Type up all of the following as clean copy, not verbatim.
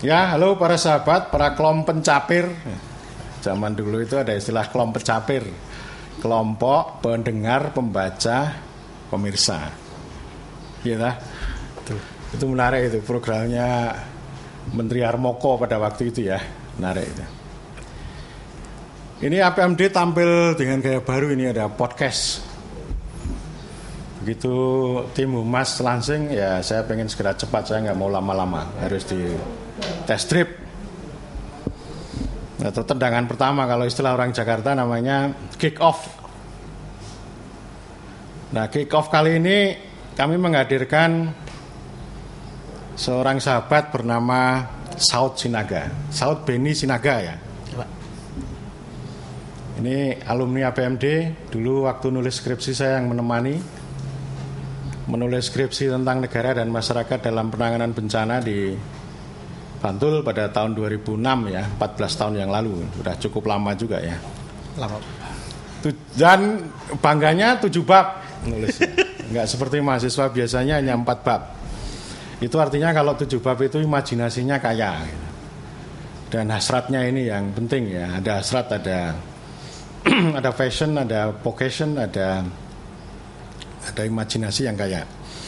Ya, halo para sahabat, para kelom pencapir. Zaman dulu itu ada istilah kelom pencapir. Kelompok pendengar, pembaca, pemirsa. Iya, itu menarik itu programnya Menteri Harmoko pada waktu itu ya, menarik itu. Ini APMD tampil dengan gaya baru, ini ada podcast. Begitu tim Humas lansing, ya saya pengen segera cepat, saya nggak mau lama-lama, harus di test trip. Atau tendangan pertama kalau istilah orang Jakarta namanya kick off. Nah, kick off kali ini kami menghadirkan seorang sahabat bernama Saud Sinaga, Saud Beni Sinaga ya. Ini alumni APMD, dulu waktu nulis skripsi saya yang menemani, menulis skripsi tentang negara dan masyarakat dalam penanganan bencana di Bantul pada tahun 2006 ya, 14 tahun yang lalu, sudah cukup lama juga ya. Lama. Dan bangganya 7 bab nulisnya, nggak seperti mahasiswa biasanya hanya 4 bab. Itu artinya kalau 7 bab itu imajinasinya kaya. Dan hasratnya ini yang penting ya, ada hasrat, ada ada fashion, ada vocation, ada imajinasi yang kaya.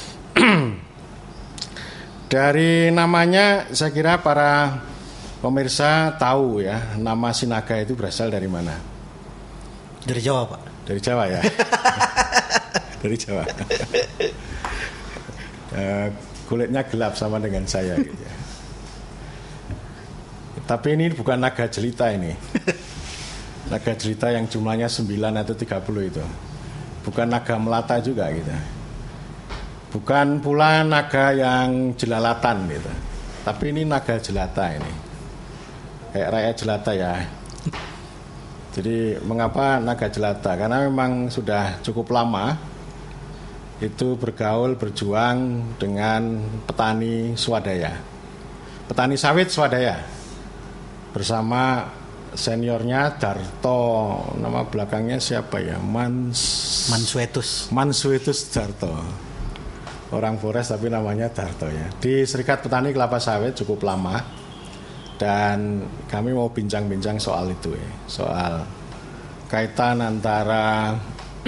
Dari namanya saya kira para pemirsa tahu ya, nama Sinaga itu berasal dari mana? Dari Jawa, Pak. Dari Jawa ya. Dari Jawa. Kulitnya gelap sama dengan saya gitu ya. Tapi ini bukan naga jelita ini. Naga jelita yang jumlahnya 9 atau 30 itu. Bukan naga melata juga gitu. Bukan pula naga yang jelalatan gitu. Tapi ini naga jelata ini. Kayak rakyat jelata ya. Jadi mengapa naga jelata? Karena memang sudah cukup lama itu bergaul, berjuang dengan petani swadaya. Petani sawit swadaya. Bersama seniornya Darto, nama belakangnya siapa ya? Mansuetus Darto. Orang Forest tapi namanya Darto ya. Di Serikat Petani Kelapa Sawit cukup lama. Dan kami mau bincang-bincang soal itu ya. Soal kaitan antara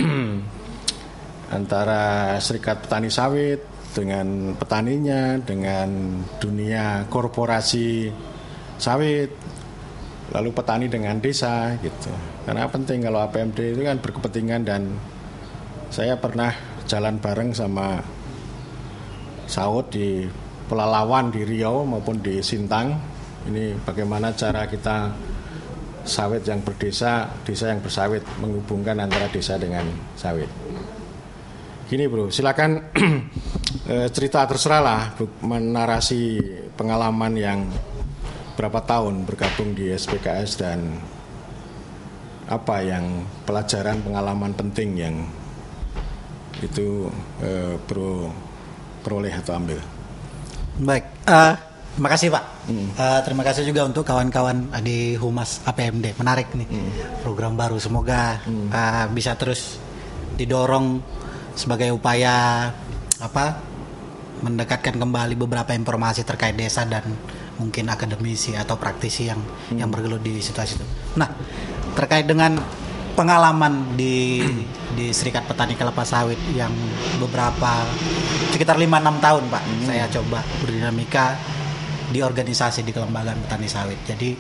Serikat Petani Sawit dengan petaninya, dengan dunia korporasi sawit, lalu petani dengan desa gitu. Karena penting kalau APMD itu kan berkepentingan, dan saya pernah jalan bareng sama Saud di Pelalawan di Riau maupun di Sintang. Ini bagaimana cara kita sawit yang berdesa, desa yang bersawit, menghubungkan antara desa dengan sawit. Gini bro, silakan cerita terserah lah, menarasi pengalaman yang berapa tahun bergabung di SPKS dan apa yang pelajaran pengalaman penting yang itu bro peroleh atau ambil. Baik, makasih Pak. Terima kasih juga untuk kawan-kawan di Humas APMD. Menarik nih program baru. Semoga bisa terus didorong sebagai upaya mendekatkan kembali beberapa informasi terkait desa dan mungkin akademisi atau praktisi yang bergelut di situasi itu. Nah, terkait dengan pengalaman di Serikat Petani Kelapa Sawit yang beberapa sekitar 5-6 tahun Pak, saya coba berdinamika di organisasi di kelembagaan petani sawit. Jadi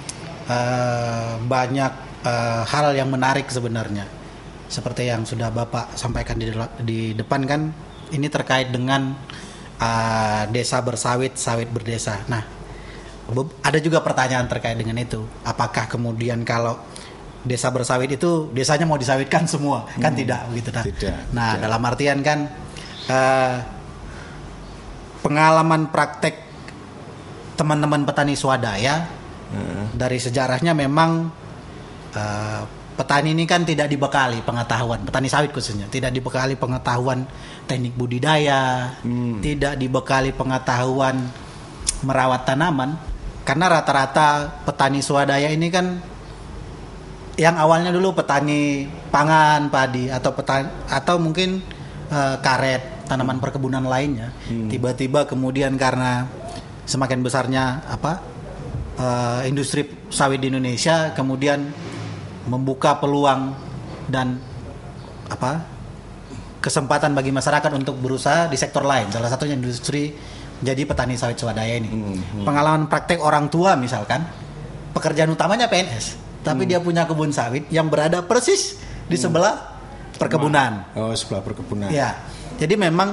banyak hal yang menarik sebenarnya. Seperti yang sudah Bapak sampaikan di depan kan, ini terkait dengan desa bersawit, sawit berdesa. Nah, ada juga pertanyaan terkait dengan itu. Apakah kemudian kalau desa bersawit itu desanya mau disawitkan semua? Kan tidak begitu. Tidak. Dalam artian kan pengalaman praktek teman-teman petani swadaya dari sejarahnya memang petani ini kan tidak dibekali pengetahuan, petani sawit khususnya tidak dibekali pengetahuan teknik budidaya, tidak dibekali pengetahuan merawat tanaman, karena rata-rata petani swadaya ini kan yang awalnya dulu petani pangan, padi atau mungkin karet, tanaman perkebunan lainnya, tiba-tiba kemudian karena semakin besarnya industri sawit di Indonesia kemudian membuka peluang dan kesempatan bagi masyarakat untuk berusaha di sektor lain. Salah satunya industri jadi petani sawit swadaya ini. Pengalaman praktek orang tua misalkan, pekerjaan utamanya PNS, tapi dia punya kebun sawit yang berada persis di sebelah perkebunan. Oh, sebelah perkebunan. Ya. Jadi memang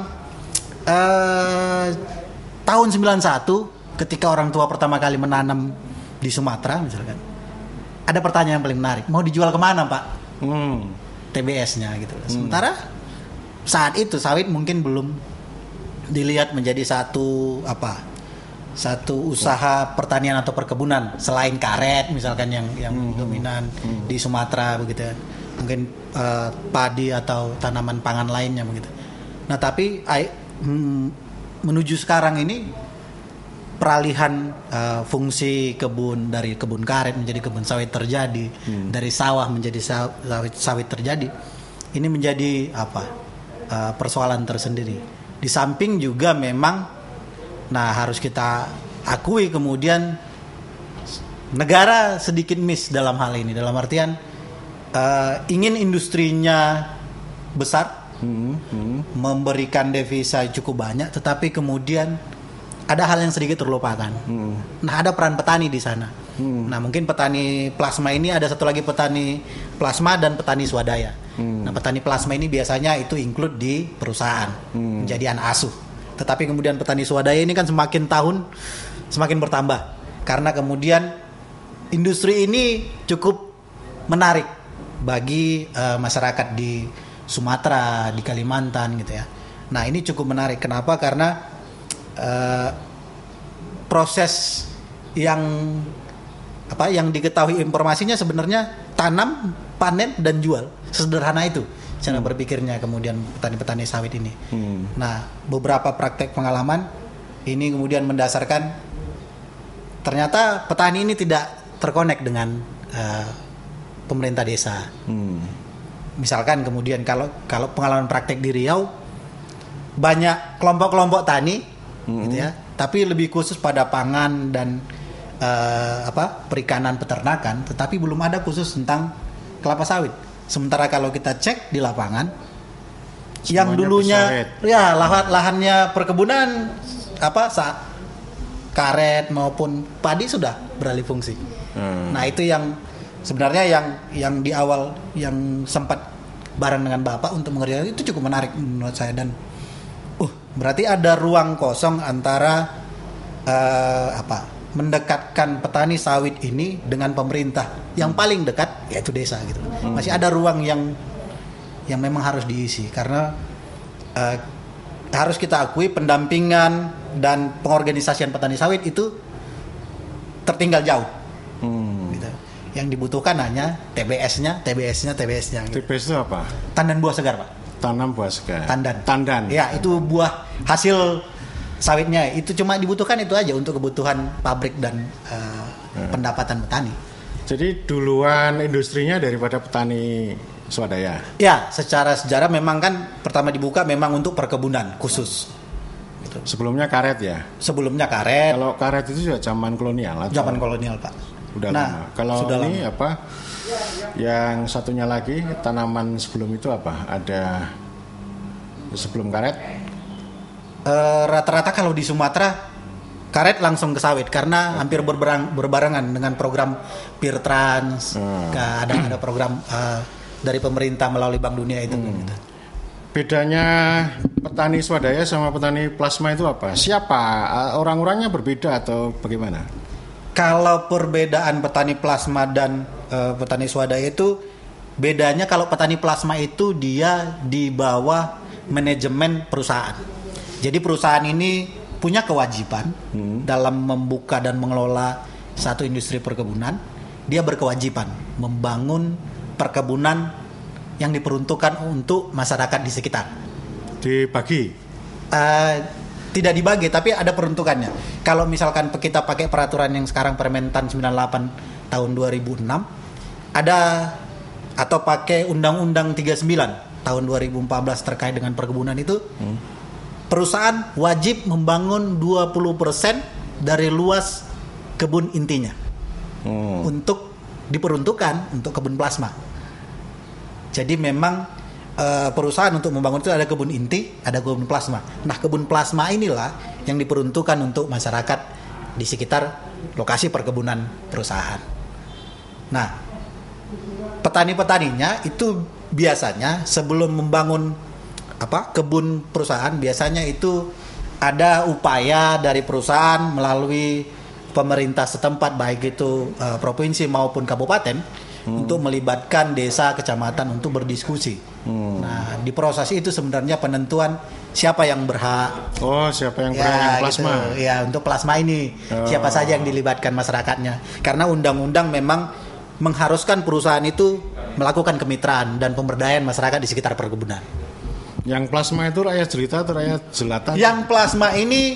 tahun 91 ketika orang tua pertama kali menanam di Sumatera misalkan, ada pertanyaan yang paling menarik, mau dijual kemana Pak? TBS-nya gitu. Sementara saat itu sawit mungkin belum dilihat menjadi satu usaha pertanian atau perkebunan selain karet misalkan yang dominan di Sumatera begitu ya. Mungkin padi atau tanaman pangan lainnya begitu. Nah, tapi menuju sekarang ini peralihan fungsi kebun dari kebun karet menjadi kebun sawit terjadi, dari sawah menjadi sawit terjadi. Ini menjadi persoalan tersendiri. Di samping juga memang harus kita akui kemudian negara sedikit miss dalam hal ini, dalam artian ingin industrinya besar, memberikan devisa cukup banyak, tetapi kemudian ada hal yang sedikit terlupakan. Nah, ada peran petani di sana. Nah, mungkin petani plasma ini ada satu lagi petani plasma dan petani swadaya. Nah, petani plasma ini biasanya itu include di perusahaan, menjadi anak asuh. Tetapi kemudian petani swadaya ini kan semakin tahun semakin bertambah karena kemudian industri ini cukup menarik bagi masyarakat di Sumatera, di Kalimantan gitu ya. Nah, ini cukup menarik. Kenapa? Karena proses yang diketahui informasinya sebenarnya tanam, panen dan jual. Sederhana itu cara berpikirnya kemudian petani-petani sawit ini. Nah, beberapa praktek pengalaman ini kemudian mendasarkan ternyata petani ini tidak terkonek dengan pemerintah desa. Misalkan kemudian kalau pengalaman praktek di Riau banyak kelompok-kelompok tani gitu ya, tapi lebih khusus pada pangan dan perikanan peternakan, tetapi belum ada khusus tentang kelapa sawit. Sementara kalau kita cek di lapangan semuanya yang dulunya ya lahannya perkebunan saat karet maupun padi sudah beralih fungsi. Nah, itu yang sebenarnya yang di awal yang sempat bareng dengan Bapak untuk mengerjakan itu cukup menarik menurut saya, dan berarti ada ruang kosong antara mendekatkan petani sawit ini dengan pemerintah yang paling dekat yaitu desa gitu. Masih ada ruang yang memang harus diisi karena harus kita akui pendampingan dan pengorganisasian petani sawit itu tertinggal jauh. Gitu. Yang dibutuhkan hanya TBS-nya. TBS itu apa? Tandan buah segar, Pak. Tanam buah segar. Tandan. Ya, itu buah hasil sawitnya. Itu cuma dibutuhkan itu aja untuk kebutuhan pabrik dan pendapatan petani. Jadi duluan industrinya daripada petani swadaya. Ya, secara sejarah memang kan pertama dibuka memang untuk perkebunan khusus. Gitu. Sebelumnya karet ya? Sebelumnya karet. Kalau karet itu juga zaman kolonial atau? Zaman kolonial, Pak. Udah lama. Kalau ini lama. Yang satunya lagi tanaman sebelum itu apa? Ada sebelum karet? Rata-rata kalau di Sumatera karet langsung ke sawit karena hampir berbarengan dengan program Pirtrans. Ada program dari pemerintah melalui Bank Dunia itu. Gitu. Bedanya petani swadaya sama petani plasma itu apa? Siapa? Orang-orangnya berbeda atau bagaimana? Kalau perbedaan petani plasma dan petani swadaya itu bedanya, kalau petani plasma itu dia di bawah manajemen perusahaan. Jadi perusahaan ini punya kewajiban dalam membuka dan mengelola satu industri perkebunan. Dia berkewajiban membangun perkebunan yang diperuntukkan untuk masyarakat di sekitar. Dibagi? Tidak dibagi, tapi ada peruntukannya. Kalau misalkan kita pakai peraturan yang sekarang Permentan 98 tahun 2006, ada atau pakai Undang-Undang 39 tahun 2014 terkait dengan perkebunan itu, perusahaan wajib membangun 20% dari luas kebun intinya untuk diperuntukkan untuk kebun plasma. Jadi memang perusahaan untuk membangun itu ada kebun inti, ada kebun plasma. Nah, kebun plasma inilah yang diperuntukkan untuk masyarakat di sekitar lokasi perkebunan perusahaan. Nah, petani-petaninya itu biasanya sebelum membangun kebun perusahaan, biasanya itu ada upaya dari perusahaan melalui pemerintah setempat, baik itu provinsi maupun kabupaten, untuk melibatkan desa, kecamatan untuk berdiskusi. Nah, di proses itu sebenarnya penentuan siapa yang berhak. Oh, siapa yang berhak yang plasma? Gitu. Ya, untuk plasma ini siapa saja yang dilibatkan masyarakatnya. Karena undang-undang memang mengharuskan perusahaan itu melakukan kemitraan dan pemberdayaan masyarakat di sekitar perkebunan. Yang plasma itu rakyat jelita atau rakyat jelata? Yang plasma ini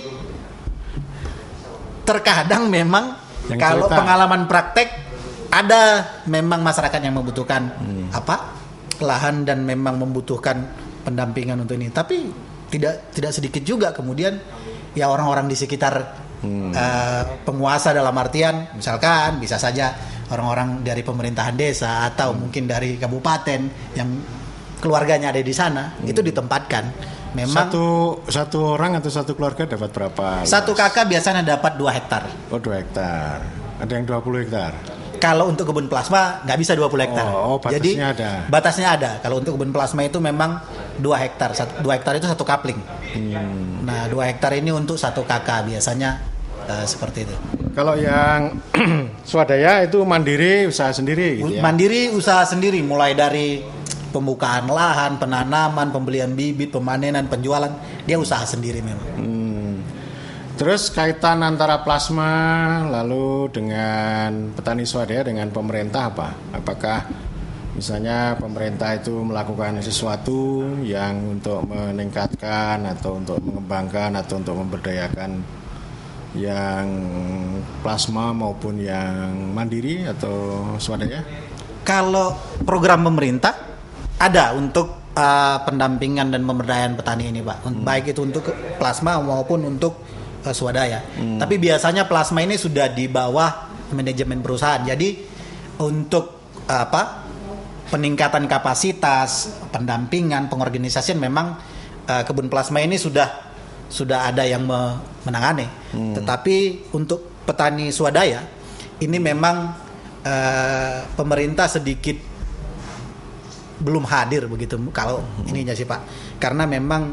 terkadang memang yang kalau jelita. Pengalaman praktek ada memang masyarakat yang membutuhkan lahan dan memang membutuhkan pendampingan untuk ini. Tapi tidak sedikit juga kemudian ya orang-orang di sekitar penguasa, dalam artian misalkan bisa saja orang-orang dari pemerintahan desa atau mungkin dari kabupaten yang keluarganya ada di sana, itu ditempatkan. Memang satu orang atau satu keluarga dapat berapa? Satu kakak biasanya dapat 2 hektar. Oh, 2 hektar. Ada yang 20 hektar. Kalau untuk kebun plasma nggak bisa 20 hektar. Batasnya Jadi ada. Batasnya ada. Kalau untuk kebun plasma itu memang 2 hektar. 2 hektar itu 1 kapling. Nah, 2 hektar ini untuk 1 kakak biasanya seperti itu. Kalau yang swadaya itu mandiri, usaha sendiri gitu ya? Mandiri, usaha sendiri, mulai dari pembukaan lahan, penanaman, pembelian bibit, pemanenan, penjualan, dia usaha sendiri memang. Terus kaitan antara plasma lalu dengan petani swadaya dengan pemerintah apa? Apakah misalnya pemerintah itu melakukan sesuatu yang untuk meningkatkan atau untuk mengembangkan atau untuk memberdayakan yang plasma maupun yang mandiri atau swadaya? Kalau program pemerintah ada untuk pendampingan dan pemberdayaan petani ini, Pak. Baik itu untuk plasma maupun untuk swadaya. Tapi biasanya plasma ini sudah di bawah manajemen perusahaan. Jadi untuk peningkatan kapasitas, pendampingan, pengorganisasian memang kebun plasma ini sudah ada yang menangani. Tetapi untuk petani swadaya ini memang pemerintah sedikit belum hadir begitu kalau ininya sih, Pak. Karena memang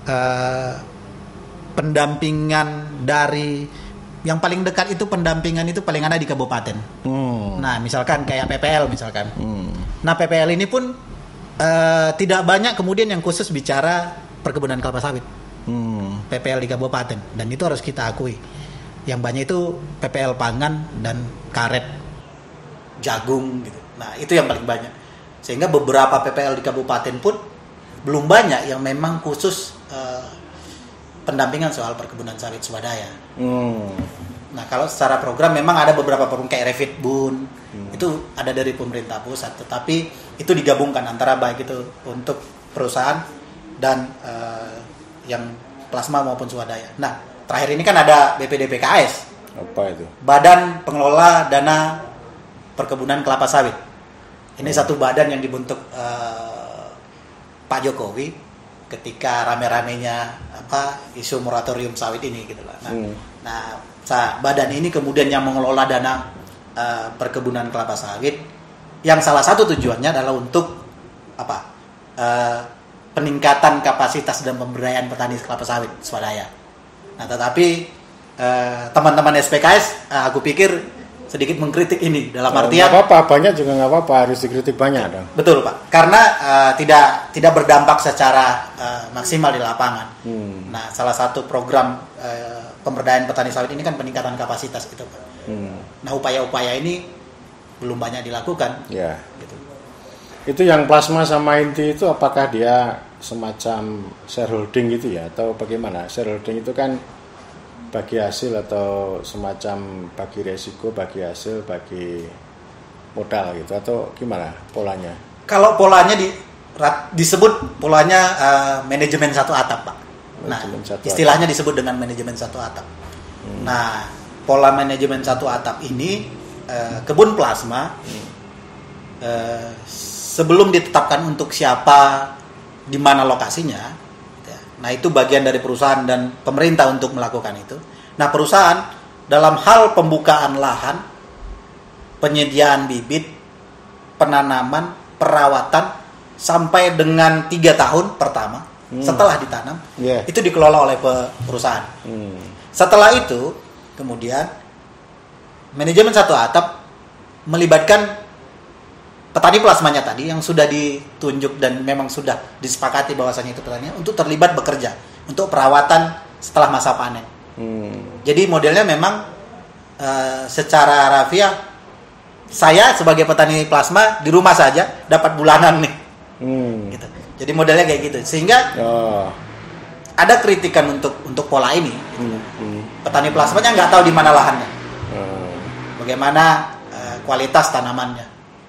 pendampingan dari yang paling dekat itu pendampingan itu paling ada di kabupaten. Nah, misalkan kayak PPL misalkan. Nah, PPL ini pun tidak banyak kemudian yang khusus bicara perkebunan kelapa sawit. PPL di kabupaten, dan itu harus kita akui. Yang banyak itu PPL pangan dan karet, jagung gitu. Nah, itu yang paling banyak. Sehingga beberapa PPL di kabupaten pun belum banyak yang memang khusus pendampingan soal perkebunan sawit swadaya. Nah, kalau secara program memang ada beberapa program kayak Refitbun, itu ada dari pemerintah pusat, tetapi itu digabungkan antara baik itu untuk perusahaan dan yang plasma maupun swadaya. Nah, terakhir ini kan ada BPDPKS. Apa itu? Badan Pengelola Dana Perkebunan Kelapa Sawit. Ini satu badan yang dibentuk Pak Jokowi ketika rame-ramenya isu moratorium sawit ini gitu lah. Nah, badan ini kemudian yang mengelola dana perkebunan kelapa sawit, yang salah satu tujuannya adalah untuk peningkatan kapasitas dan pemberdayaan petani kelapa sawit swadaya. Nah, tetapi teman-teman SPKS aku pikir sedikit mengkritik ini dalam artian nggak apa-apa, banyak juga nggak apa-apa, harus dikritik banyak dong. Betul, Pak, karena tidak berdampak secara maksimal di lapangan. Nah, salah satu program pemberdayaan petani sawit ini kan peningkatan kapasitas gitu, Pak. Nah, upaya-upaya ini belum banyak dilakukan. Ya. Gitu. Itu yang plasma sama inti itu apakah dia semacam shareholding gitu ya, atau bagaimana? Shareholding itu kan bagi hasil atau semacam bagi resiko, bagi hasil, bagi modal gitu, atau gimana polanya? Kalau polanya disebut polanya manajemen satu atap, Pak. Nah, istilahnya disebut dengan manajemen satu atap. Nah, pola manajemen satu atap ini kebun plasma sebelum ditetapkan untuk siapa di mana lokasinya, nah itu bagian dari perusahaan dan pemerintah untuk melakukan itu. Nah perusahaan dalam hal pembukaan lahan, penyediaan bibit, penanaman, perawatan sampai dengan 3 tahun pertama setelah ditanam, itu dikelola oleh perusahaan. Setelah itu kemudian manajemen satu atap melibatkan petani plasmanya tadi yang sudah ditunjuk dan memang sudah disepakati bahwasanya itu petani untuk terlibat bekerja untuk perawatan setelah masa panen. Jadi modelnya memang secara harfiah saya sebagai petani plasma di rumah saja dapat bulanan nih. Gitu. Jadi modelnya kayak gitu sehingga ada kritikan untuk pola ini. Petani plasmanya nggak tahu di mana lahannya, bagaimana kualitas tanamannya.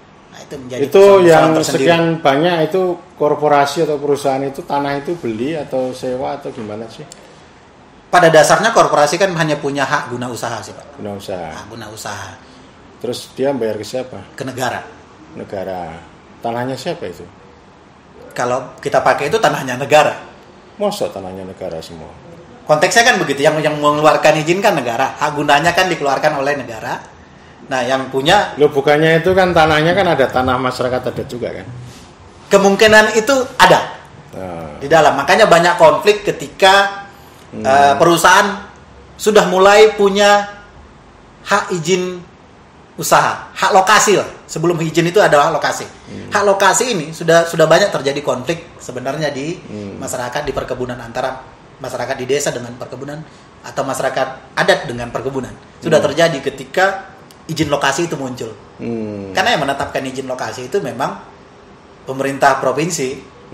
Itu yang sekian banyak itu korporasi atau perusahaan itu tanah itu beli atau sewa atau gimana sih? Pada dasarnya korporasi kan hanya punya hak guna usaha sih Pak. Guna usaha. Hak guna usaha. Terus dia bayar ke siapa? Ke negara. Negara. Tanahnya siapa itu? Kalau kita pakai itu tanahnya negara. Masa tanahnya negara semua? Konteksnya kan begitu. Yang mengeluarkan izin kan negara. Hak gunanya kan dikeluarkan oleh negara. Nah, yang punya... Loh, bukannya itu kan tanahnya kan ada tanah masyarakat adat juga kan? Kemungkinan itu ada di dalam. Makanya banyak konflik ketika perusahaan sudah mulai punya hak izin usaha, hak lokasi lah. Sebelum izin itu adalah lokasi. Hak lokasi ini sudah banyak terjadi konflik sebenarnya di masyarakat, di perkebunan, antara masyarakat di desa dengan perkebunan atau masyarakat adat dengan perkebunan. Sudah terjadi ketika izin lokasi itu muncul. Karena yang menetapkan izin lokasi itu memang pemerintah provinsi.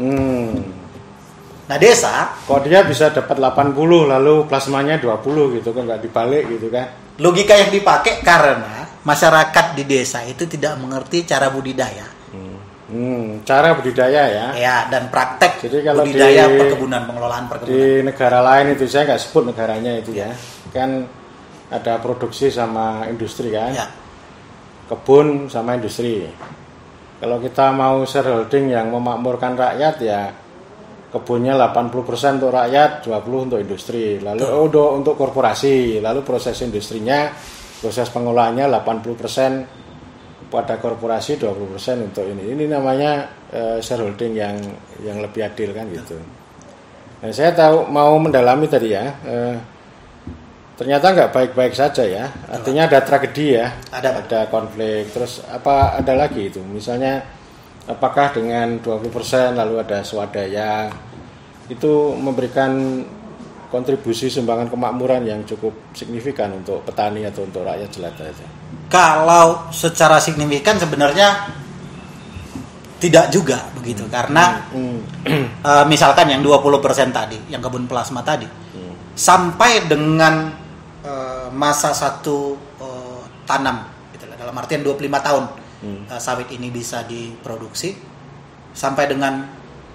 Nah desa, kok dia bisa dapat 80 lalu plasmanya 20 gitu kan, nggak dibalik gitu kan? Logika yang dipakai karena masyarakat di desa itu tidak mengerti cara budidaya. Cara budidaya ya? Ya, dan praktek. Jadi kalau budidaya perkebunan, pengelolaan perkebunan. Di negara lain itu saya nggak sebut negaranya itu ya, kan ada produksi sama industri kan, kebun sama industri. Kalau kita mau shareholding yang memakmurkan rakyat ya kebunnya 80% untuk rakyat, 20% untuk industri, lalu untuk korporasi, lalu proses industrinya, proses pengolahannya 80% pada korporasi, 20% untuk ini. Ini namanya shareholding yang lebih adil kan gitu. Nah, saya mau mendalami tadi ya. Ternyata nggak baik-baik saja ya, artinya ada tragedi ya, ada konflik, terus apa ada lagi itu, misalnya apakah dengan 20% lalu ada swadaya, itu memberikan kontribusi sumbangan kemakmuran yang cukup signifikan untuk petani atau untuk rakyat jelata itu? Kalau secara signifikan sebenarnya tidak juga begitu, karena misalkan yang 20% tadi, yang kebun plasma tadi, sampai dengan masa satu tanam gitu, dalam artian 25 tahun sawit ini bisa diproduksi sampai dengan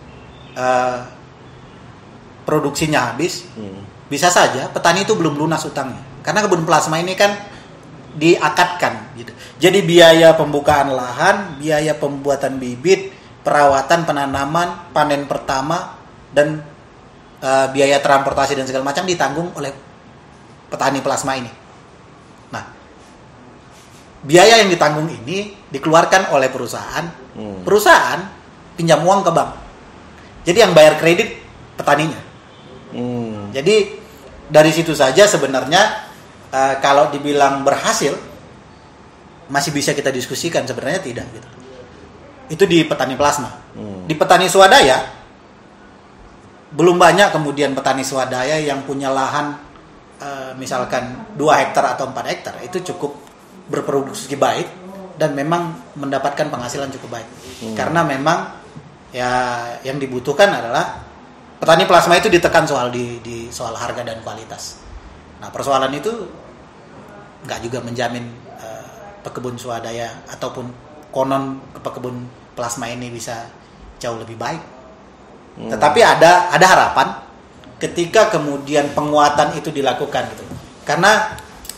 produksinya habis, bisa saja petani itu belum lunas utangnya karena kebun plasma ini kan diakatkan gitu. Jadi biaya pembukaan lahan, biaya pembuatan bibit, perawatan, penanaman, panen pertama, dan biaya transportasi dan segala macam ditanggung oleh petani plasma ini. Nah, biaya yang ditanggung ini dikeluarkan oleh perusahaan. Perusahaan pinjam uang ke bank. Jadi yang bayar kredit petaninya. Jadi dari situ saja sebenarnya kalau dibilang berhasil masih bisa kita diskusikan, sebenarnya tidak gitu. Itu di petani plasma. Di petani swadaya belum banyak kemudian petani swadaya yang punya lahan misalkan 2 hektar atau 4 hektar, itu cukup berproduksi baik dan memang mendapatkan penghasilan cukup baik. Karena memang ya yang dibutuhkan adalah petani plasma itu ditekan soal di soal harga dan kualitas. Nah, persoalan itu nggak juga menjamin pekebun swadaya ataupun konon pekebun plasma ini bisa jauh lebih baik. Tetapi ada harapan ketika kemudian penguatan itu dilakukan gitu. Karena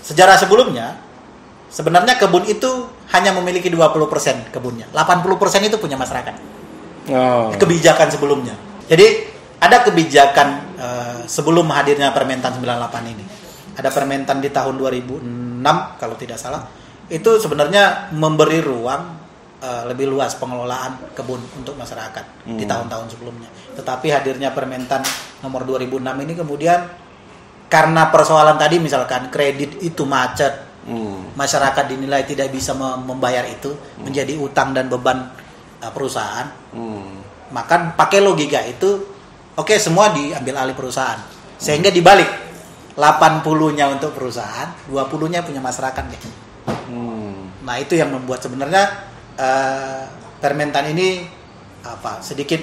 sejarah sebelumnya sebenarnya kebun itu hanya memiliki 20% kebunnya. 80% itu punya masyarakat. Kebijakan sebelumnya. Jadi ada kebijakan sebelum hadirnya Permentan 98 ini. Ada Permentan di tahun 2006 kalau tidak salah. Itu sebenarnya memberi ruang lebih luas pengelolaan kebun untuk masyarakat di tahun-tahun sebelumnya. Tetapi hadirnya Permentan nomor 2006 ini kemudian karena persoalan tadi misalkan kredit itu macet, masyarakat dinilai tidak bisa membayar itu, menjadi utang dan beban perusahaan. Maka pakai logika itu, oke, semua diambil alih perusahaan. Sehingga dibalik 80-nya untuk perusahaan, 20-nya punya masyarakat deh. Nah, itu yang membuat sebenarnya Permentan ini sedikit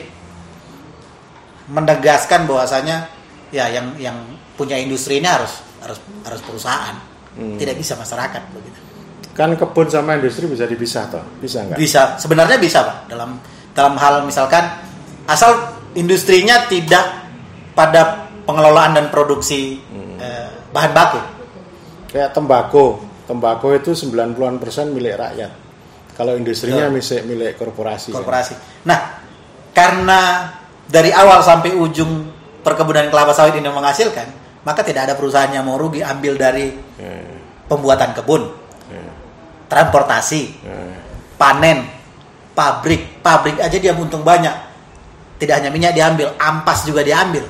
menegaskan bahwasanya ya yang punya industri ini harus perusahaan, tidak bisa masyarakat begitu. Kan kebun sama industri bisa dipisah toh? Bisa nggak? Bisa, sebenarnya bisa Pak. Dalam hal misalkan asal industrinya tidak pada pengelolaan dan produksi bahan baku. Kayak tembakau itu 90% milik rakyat. Kalau industrinya milik korporasi. Nah, karena dari awal sampai ujung perkebunan kelapa sawit ini menghasilkan, maka tidak ada perusahaan yang mau rugi, ambil dari pembuatan kebun, transportasi, panen, pabrik aja dia untung banyak. Tidak hanya minyak diambil, ampas juga diambil,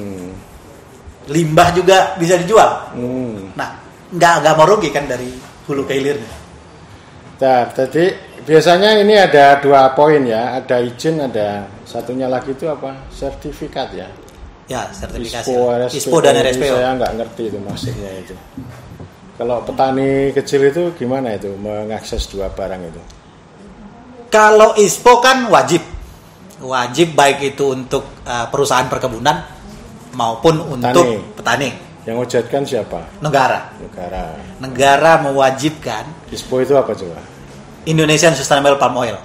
limbah juga bisa dijual. Nah, nggak mau rugi kan dari hulu ke hilirnya. Nah, jadi biasanya ini ada 2 poin ya, ada izin, ada satunya lagi itu apa? Sertifikat ya. Ya, sertifikasi. ISPO dan RSPO. Saya nggak ngerti itu maksudnya itu. Kalau petani kecil itu gimana itu mengakses 2 barang itu? Kalau ISPO kan wajib baik itu untuk perusahaan perkebunan maupun untuk petani. Yang wajibkan siapa? Negara mewajibkan. ISPO itu apa coba? Indonesian Sustainable Palm Oil.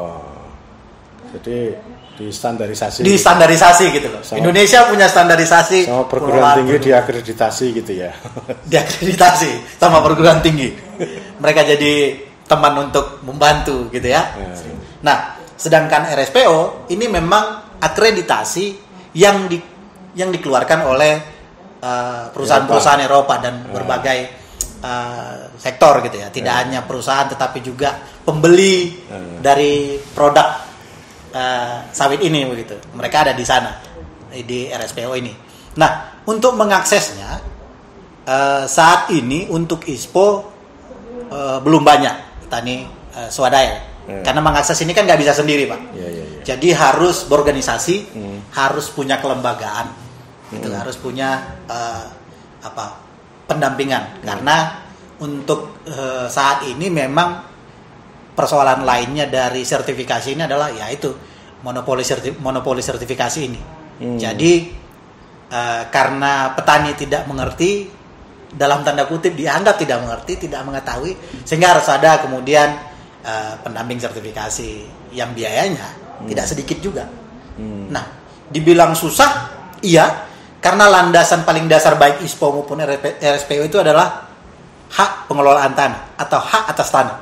Jadi distandarisasi gitu loh. Indonesia punya standarisasi. Sama perguruan tinggi diakreditasi gitu ya. Diakreditasi sama perguruan tinggi. Mereka jadi teman untuk membantu gitu ya. Nah, sedangkan RSPO ini memang akreditasi yang dikeluarkan oleh perusahaan-perusahaan Eropa dan berbagai sektor gitu ya. Tidak hanya perusahaan tetapi juga pembeli dari produk sawit ini begitu. Mereka ada di sana di RSPO ini. Nah, untuk mengaksesnya saat ini untuk ISPO belum banyak petani swadaya. Karena mengakses ini kan nggak bisa sendiri Pak. Jadi harus berorganisasi, harus punya kelembagaan, gitu, harus punya pendampingan. Karena untuk saat ini memang persoalan lainnya dari sertifikasi ini adalah yaitu monopoli sertifikasi ini. Jadi karena petani tidak mengerti, dalam tanda kutip dianggap tidak mengerti, tidak mengetahui, sehingga harus ada kemudian pendamping sertifikasi yang biayanya tidak sedikit juga. Nah, dibilang susah, iya, karena landasan paling dasar baik ISPO maupun RSPO itu adalah hak pengelolaan tanah atau hak atas tanah.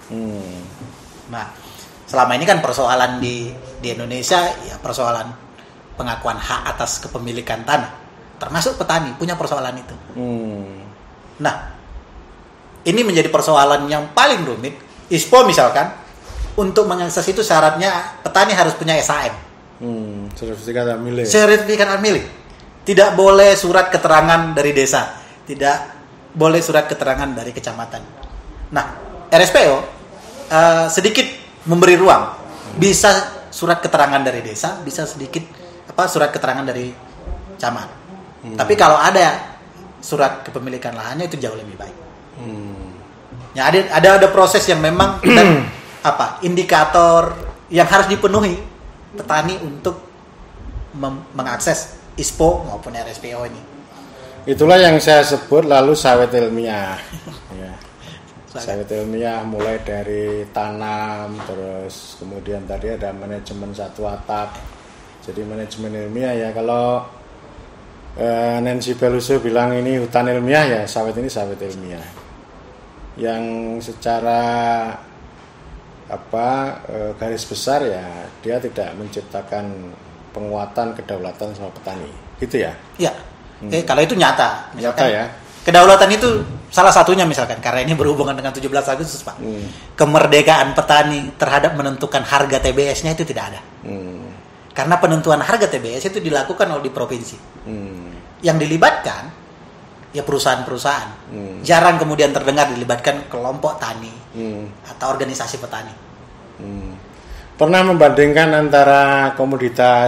Nah, selama ini kan persoalan di Indonesia ya persoalan pengakuan hak atas kepemilikan tanah, termasuk petani punya persoalan itu. Nah, ini menjadi persoalan yang paling rumit. ISPO misalkan untuk mengakses itu syaratnya petani harus punya SHM. Sertifikat hak milik. Tidak boleh surat keterangan dari desa, tidak boleh surat keterangan dari kecamatan. Nah, RSPO sedikit memberi ruang. Bisa surat keterangan dari desa, bisa sedikit surat keterangan dari camat. Tapi kalau ada surat kepemilikan lahannya itu jauh lebih baik. Ya, ada proses yang memang dan indikator yang harus dipenuhi petani untuk mengakses ISPO maupun RSPO ini. Itulah yang saya sebut lalu sawit ilmiah. Ya. Sawit ilmiah mulai dari tanam, terus kemudian tadi ada manajemen satu atap. Jadi manajemen ilmiah ya, kalau Nancy Pelosi bilang ini hutan ilmiah, ya sawit ini sawit ilmiah yang secara garis besar ya dia tidak menciptakan penguatan kedaulatan sama petani, gitu ya? Ya, kalau itu nyata. Nyata ya. Kedaulatan itu salah satunya misalkan karena ini berhubungan dengan 17 Agustus, Pak. Kemerdekaan petani terhadap menentukan harga TBS-nya itu tidak ada. Karena penentuan harga TBS itu dilakukan oleh di provinsi. Yang dilibatkan ya perusahaan-perusahaan. Jarang kemudian terdengar dilibatkan kelompok tani atau organisasi petani. Pernah membandingkan antara komoditas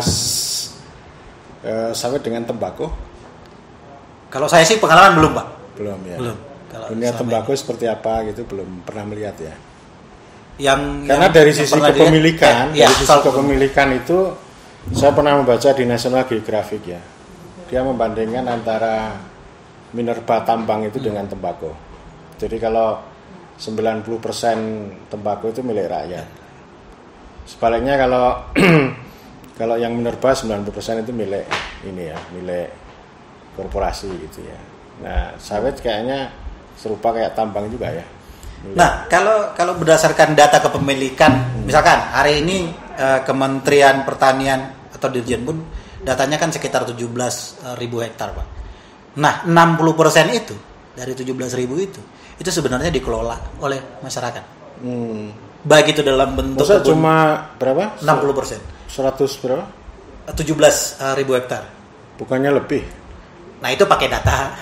sawit dengan tembakau? Kalau saya sih pengalaman belum, Pak. Belum ya. Belum. Kalau dunia tembakau seperti apa gitu belum pernah melihat ya. Karena dari sisi kepemilikan, dari sisi kepemilikan itu saya pernah membaca di National Geographic ya. Dia membandingkan antara minerba tambang itu dengan tembakau. Jadi kalau 90% tembakau itu milik rakyat. Sebaliknya kalau yang minerba 90% itu milik milik korporasi gitu ya. Nah, sawit kayaknya serupa kayak tambang juga ya. Nah, kalau berdasarkan data kepemilikan, misalkan hari ini Kementerian Pertanian atau Dirjenbun datanya kan sekitar 17.000 hektar, Pak. Nah, 60% itu dari 17.000 itu sebenarnya dikelola oleh masyarakat. Baik itu dalam bentuk kebun. Cuma berapa? 60%. 100 berapa? 17.000 hektar. Bukannya lebih? Nah, itu pakai data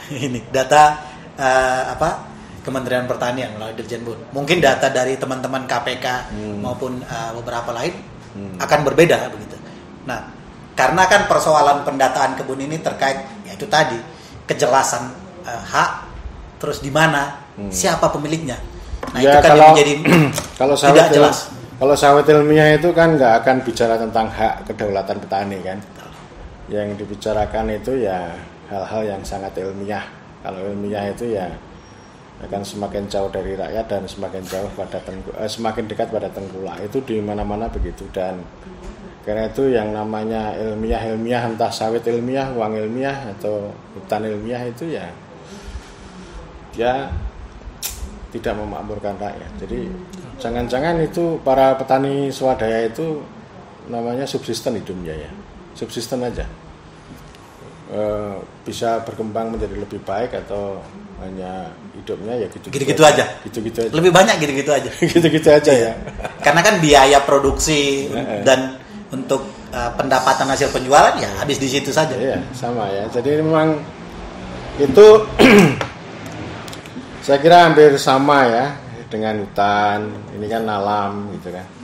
Kementerian Pertanian melalui Dirjenbun. Mungkin data dari teman-teman KPK maupun beberapa lain akan berbeda begitu. Nah, karena kan persoalan pendataan kebun ini terkait yaitu tadi kejelasan hak, terus di mana, siapa pemiliknya. Nah, ya, itu kan yang menjadi kalau tidak jelas. Kalau sawit ilmiah itu kan nggak akan bicara tentang hak kedaulatan petani kan. Yang dibicarakan itu ya hal-hal yang sangat ilmiah. Kalau ilmiah itu ya akan semakin jauh dari rakyat dan semakin jauh semakin dekat pada tengkulak. Itu di mana-mana begitu, dan karena itu yang namanya ilmiah entah sawit ilmiah, uang ilmiah atau hutan ilmiah itu ya tidak memakmurkan rakyat. Jadi jangan-jangan itu para petani swadaya itu namanya subsisten hidupnya ya, subsisten aja. Bisa berkembang menjadi lebih baik atau hanya hidupnya ya gitu-gitu aja. Gitu-gitu aja. Lebih banyak gitu-gitu aja. Gitu-gitu aja ya. Karena kan biaya produksi dan untuk pendapatan hasil penjualan ya habis di situ saja. Iya, sama ya. Jadi memang itu saya kira hampir sama ya dengan hutan. Ini kan alam gitu kan.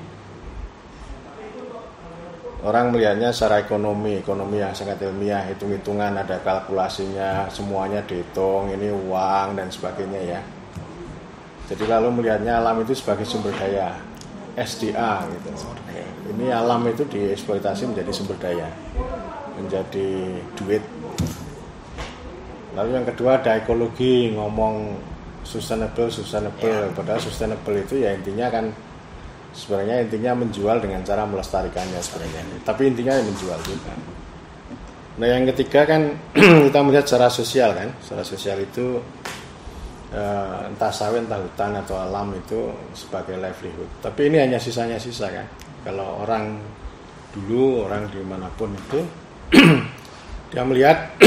Orang melihatnya secara ekonomi yang sangat ilmiah, hitung-hitungan, ada kalkulasinya, semuanya dihitung, ini uang dan sebagainya ya. Jadi lalu melihatnya alam itu sebagai sumber daya, SDA gitu. Ini alam itu dieksploitasi menjadi sumber daya, menjadi duit. Lalu yang kedua ada ekologi, ngomong sustainable, padahal sustainable itu ya intinya kan sebenarnya menjual dengan cara melestarikannya sebenarnya. Tapi intinya menjual juga. Nah yang ketiga kan kita melihat secara sosial kan. Secara sosial itu entah sawit, entah hutan atau alam itu sebagai livelihood. Tapi ini hanya sisa kan. Kalau orang dulu, orang dimanapun itu dia melihat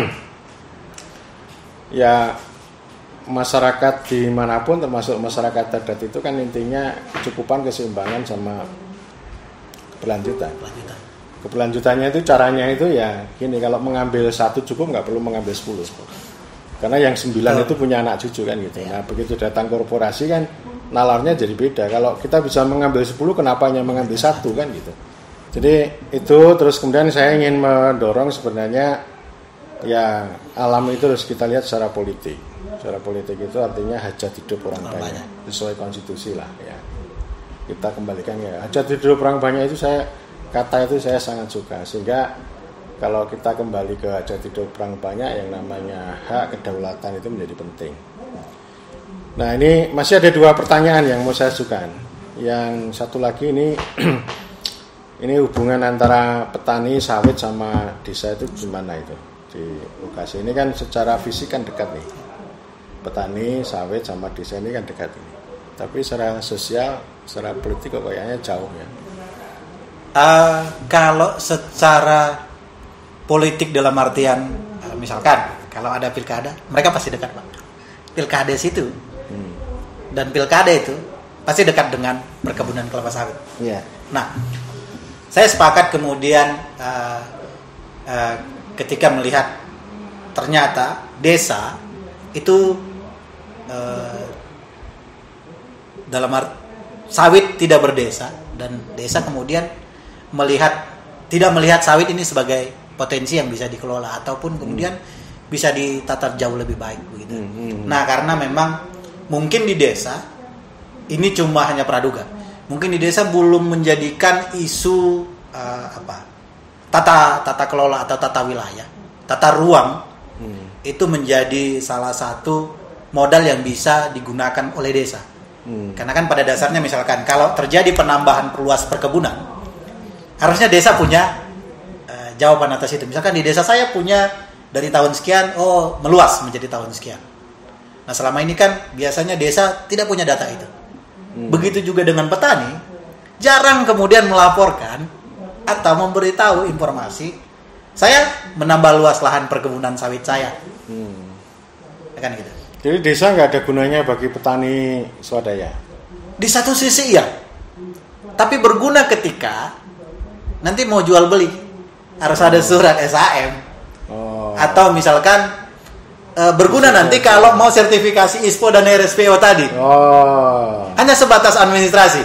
ya masyarakat dimanapun termasuk masyarakat adat itu kan intinya kecukupan, keseimbangan sama keberlanjutan. Keberlanjutannya itu caranya itu ya gini, kalau mengambil satu cukup, nggak perlu mengambil 10. Karena yang 9 itu punya anak cucu kan gitu. Nah begitu datang korporasi kan nalarnya jadi beda. Kalau kita bisa mengambil 10, kenapa hanya mengambil 1 kan gitu. Jadi itu terus kemudian saya ingin mendorong sebenarnya ya alam itu harus kita lihat secara politik. Secara politik itu artinya hajat hidup orang banyak sesuai konstitusi lah ya. Kita kembalikan ya hajat hidup orang banyak itu kata itu saya sangat suka, sehingga kalau kita kembali ke hajat hidup orang banyak yang namanya hak kedaulatan itu menjadi penting. Nah ini masih ada 2 pertanyaan yang mau saya ajukan. Yang satu lagi ini ini hubungan antara petani sawit sama desa itu gimana itu? di lokasi ini kan secara fisik kan dekat nih, petani sawit sama desa ini kan dekat ini, tapi secara sosial, secara politik kok kayaknya jauh ya. Kalau secara politik dalam artian misalkan kalau ada pilkada, mereka pasti dekat Pak. Pilkada situ dan pilkada itu pasti dekat dengan perkebunan kelapa sawit. Iya. Nah, saya sepakat kemudian ketika melihat ternyata desa itu dalam sawit tidak berdesa dan desa kemudian tidak melihat sawit ini sebagai potensi yang bisa dikelola ataupun kemudian bisa ditata jauh lebih baik begitu. Nah, karena memang mungkin di desa ini cuma hanya praduga. Mungkin di desa belum menjadikan isu tata kelola atau tata wilayah, tata ruang itu menjadi salah satu modal yang bisa digunakan oleh desa. Karena kan pada dasarnya misalkan kalau terjadi penambahan perluas perkebunan, harusnya desa punya jawaban atas itu. Misalkan di desa saya punya dari tahun sekian, meluas menjadi tahun sekian. Nah, selama ini kan biasanya desa tidak punya data itu. Begitu juga dengan petani, jarang kemudian melaporkan atau memberitahu informasi, saya menambah luas lahan perkebunan sawit saya. Kan gitu. Jadi desa nggak ada gunanya bagi petani swadaya? Di satu sisi iya, tapi berguna ketika nanti mau jual beli harus ada surat SHM. Atau misalkan berguna nanti kalau mau sertifikasi ISPO dan RSPO tadi. Hanya sebatas administrasi.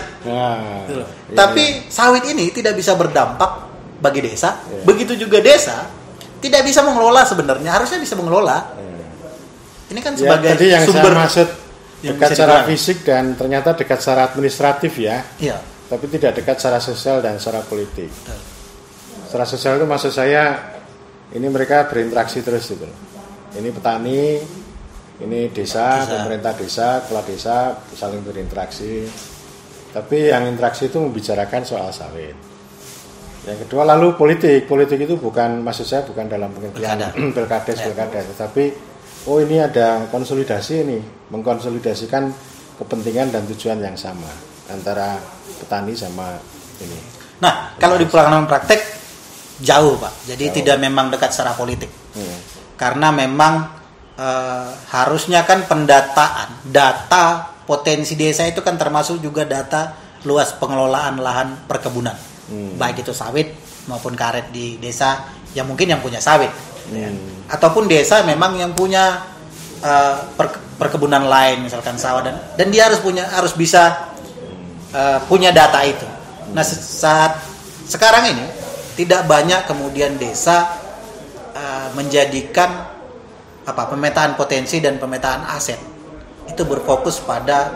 Tapi sawit ini tidak bisa berdampak bagi desa. Begitu juga desa tidak bisa mengelola sebenarnya, harusnya bisa mengelola. Ini kan sebagai tadi yang sumber saya maksud dekat secara fisik dan ternyata dekat secara administratif ya. Iya. Tapi tidak dekat secara sosial dan secara politik. Secara sosial itu maksud saya ini mereka berinteraksi terus gitu. Ini petani, ini desa, pemerintah desa, kepala desa saling berinteraksi. Tapi yang interaksi itu membicarakan soal sawit. Yang kedua lalu politik itu bukan, maksud saya bukan dalam pengertian pilkada, tetapi ini ada konsolidasi ini, mengkonsolidasikan kepentingan dan tujuan yang sama antara petani sama ini. Nah, kalau di pelaksanaan praktek jauh Pak, jadi tidak memang dekat secara politik. Karena memang harusnya kan pendataan, data potensi desa itu kan termasuk juga data luas pengelolaan lahan perkebunan, baik itu sawit maupun karet di desa yang mungkin yang punya sawit, ataupun desa memang yang punya perkebunan lain misalkan sawah dan dia harus bisa punya data itu. Nah, saat sekarang ini tidak banyak kemudian desa menjadikan pemetaan potensi dan pemetaan aset itu berfokus pada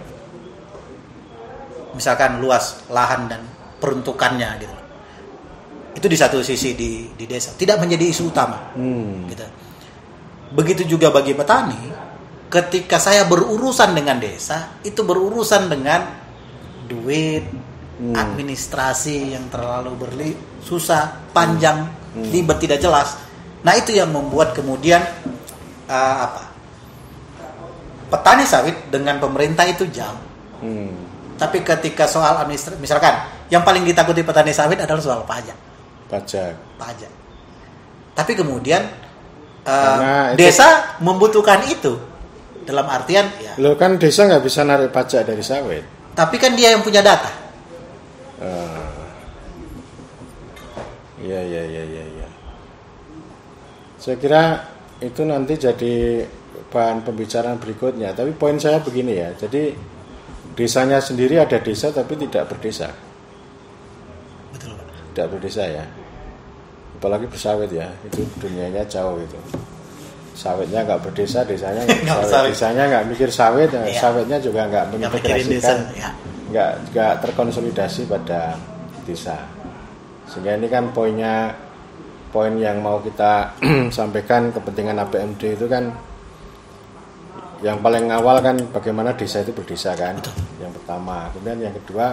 misalkan luas lahan dan peruntukannya gitu. Itu di satu sisi di desa tidak menjadi isu utama. Gitu. Begitu juga bagi petani, ketika saya berurusan dengan desa, itu berurusan dengan duit, administrasi yang terlalu susah, panjang, ribet, tidak jelas. Nah, itu yang membuat kemudian petani sawit dengan pemerintah itu jauh. Tapi ketika soal administrasi, misalkan yang paling ditakuti petani sawit adalah soal pajak. Tapi kemudian desa membutuhkan itu dalam artian ya. Lo kan desa nggak bisa narik pajak dari sawit. Tapi kan dia yang punya data. Iya. Saya kira itu nanti jadi bahan pembicaraan berikutnya. Tapi poin saya begini ya. Jadi desanya sendiri ada desa tapi tidak berdesa. Betul. Tidak berdesa ya. Apalagi bersawit ya, itu dunianya jauh itu. Sawitnya nggak berdesa, desanya nggak mikir sawit, sawitnya juga nggak mengintegrasikan, nggak terkonsolidasi pada desa. Sehingga ini kan poin yang mau kita sampaikan kepentingan APMD itu kan yang paling awal kan bagaimana desa itu berdesa kan. Betul. Yang pertama, kemudian yang kedua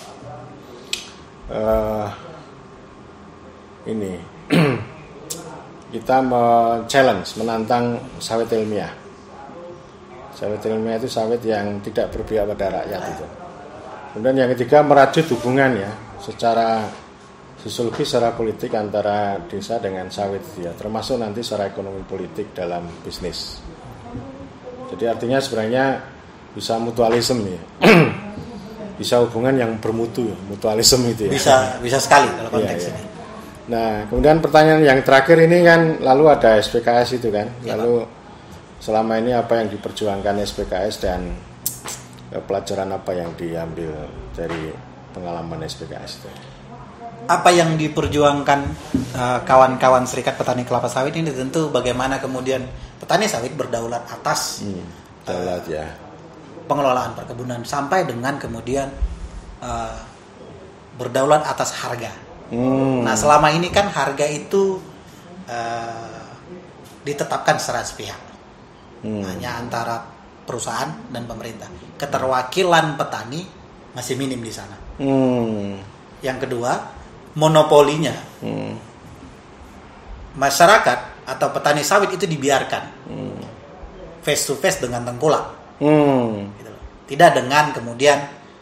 ini kita menantang sawit ilmiah. Sawit ilmiah itu sawit yang tidak berpihak pada rakyat itu. Kemudian yang ketiga, merajut hubungan ya secara sosiologis, secara politik antara desa dengan sawit ya, termasuk nanti secara ekonomi politik dalam bisnis. Jadi artinya sebenarnya bisa mutualisme ya. Bisa hubungan yang bermutu, mutualisme itu ya. Bisa sekali kalau konteks ini. Nah, kemudian pertanyaan yang terakhir ini kan lalu ada SPKS itu kan. Lalu selama ini apa yang diperjuangkan SPKS dan pelajaran apa yang diambil dari pengalaman SPKS itu? Apa yang diperjuangkan kawan-kawan Serikat Petani Kelapa Sawit ini tentu bagaimana kemudian petani sawit berdaulat atas pengelolaan perkebunan sampai dengan kemudian berdaulat atas harga. Nah, selama ini kan harga itu ditetapkan secara sepihak, hanya antara perusahaan dan pemerintah. Keterwakilan petani masih minim di sana. Yang kedua, monopolinya masyarakat atau petani sawit itu dibiarkan face to face dengan tengkulak, gitu loh. Tidak dengan kemudian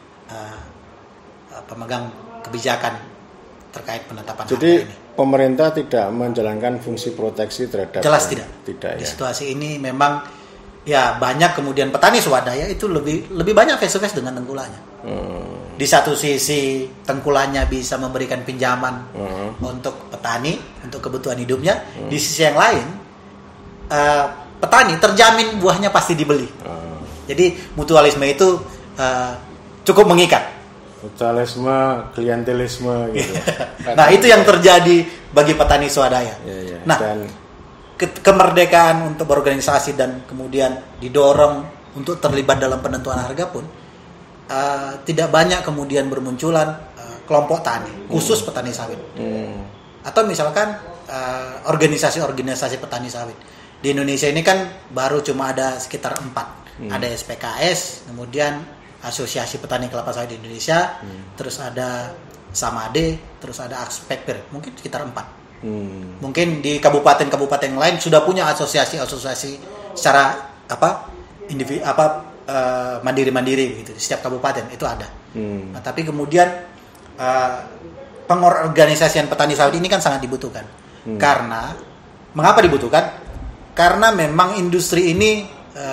pemegang kebijakan terkait penetapan harga ini. Jadi pemerintah tidak menjalankan fungsi proteksi terhadap jelas tidak ya. Di situasi ini memang ya banyak kemudian petani swadaya itu lebih banyak face to face dengan tengkulaknya. Di satu sisi tengkulaknya bisa memberikan pinjaman untuk petani untuk kebutuhan hidupnya, di sisi yang lain petani terjamin buahnya pasti dibeli. Jadi mutualisme itu cukup mengikat. Mutualisme, klientelisme gitu. Nah, itu yang terjadi bagi petani swadaya. Nah, dan kemerdekaan untuk berorganisasi dan kemudian didorong untuk terlibat dalam penentuan harga pun tidak banyak kemudian bermunculan kelompok tani khusus petani sawit. Atau misalkan organisasi-organisasi petani sawit. Di Indonesia ini kan baru cuma ada sekitar 4. Ada SPKS, kemudian Asosiasi Petani Kelapa Sawit di Indonesia, terus ada Samade, terus ada Akspekper, mungkin sekitar 4. Mungkin di kabupaten-kabupaten lain sudah punya asosiasi-asosiasi secara mandiri-mandiri gitu. Setiap kabupaten itu ada. Nah, tapi kemudian pengorganisasian petani sawit ini kan sangat dibutuhkan. Karena mengapa dibutuhkan? Karena memang industri ini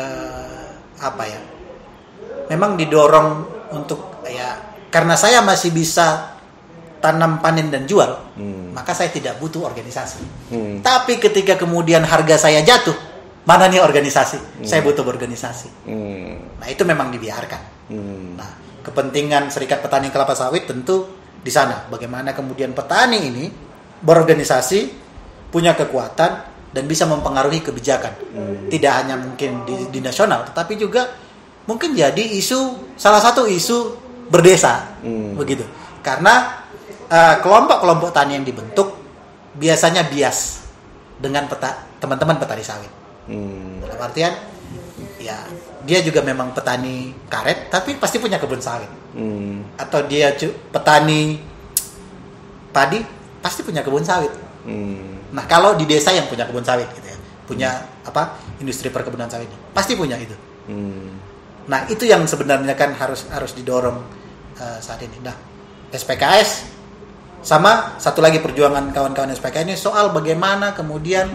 memang didorong untuk karena saya masih bisa tanam, panen dan jual, maka saya tidak butuh organisasi. Tapi ketika kemudian harga saya jatuh, mana nih organisasi? Saya butuh berorganisasi. Nah, itu memang dibiarkan. Nah, kepentingan Serikat Petani Kelapa Sawit tentu di sana. Bagaimana kemudian petani ini berorganisasi, punya kekuatan dan bisa mempengaruhi kebijakan. Tidak hanya mungkin di nasional, tetapi juga mungkin jadi salah satu isu berdesa, begitu. Karena kelompok-kelompok tani yang dibentuk biasanya bias dengan teman-teman petani sawit. Dalam artian, ya dia juga memang petani karet, tapi pasti punya kebun sawit. Atau dia petani padi, pasti punya kebun sawit. Nah, kalau di desa yang punya kebun sawit, gitu ya, punya industri perkebunan sawit, pasti punya itu. Nah, itu yang sebenarnya kan harus didorong saat ini. Nah, SPKS sama satu lagi perjuangan kawan-kawan SPKS ini soal bagaimana kemudian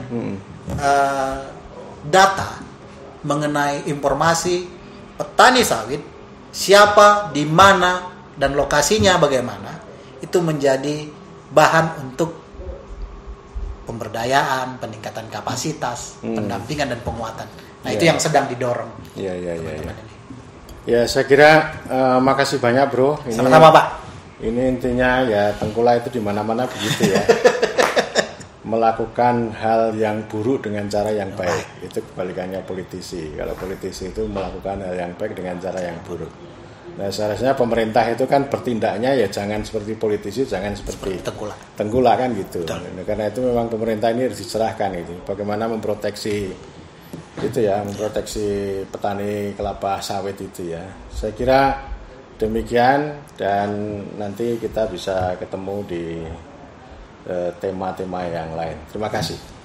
data mengenai informasi petani sawit, siapa, di mana, dan lokasinya bagaimana, itu menjadi bahan untuk pemberdayaan, peningkatan kapasitas, pendampingan dan penguatan. Nah, itu yang sedang didorong. Ya, saya kira makasih banyak, Bro. Sama-sama, Pak. Ini intinya ya tengkulak itu di mana-mana begitu ya. Melakukan hal yang buruk dengan cara yang baik. Itu kebalikannya politisi. Kalau politisi itu melakukan hal yang baik dengan cara yang buruk. Nah, seharusnya pemerintah itu kan bertindaknya ya jangan seperti politisi, jangan seperti tengkulak kan gitu. Nah, karena itu memang pemerintah ini harus diserahkan itu. Bagaimana memproteksi petani kelapa sawit itu ya. Saya kira demikian dan nanti kita bisa ketemu di tema-tema yang lain. Terima kasih.